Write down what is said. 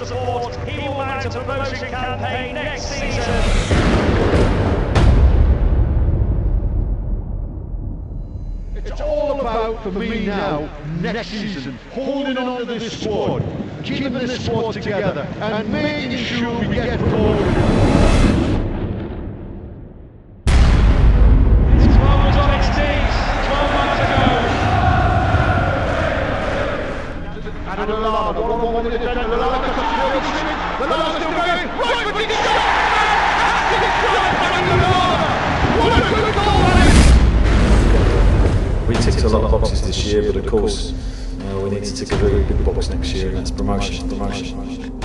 support, he will mount a promotion campaign next season. It's all about, for me now, next season, holding on to this squad, keeping this squad together, and making sure we get promoted. This squad was on its knees 12 months ago. And Lallana, one-on-one with the defender, Lallana gets a field streak, Lallana's still going, right foot, he can go! What a good goal that is! We ticked a lot of boxes this year, but of course we need to tick a really good box next year, and that's promotion.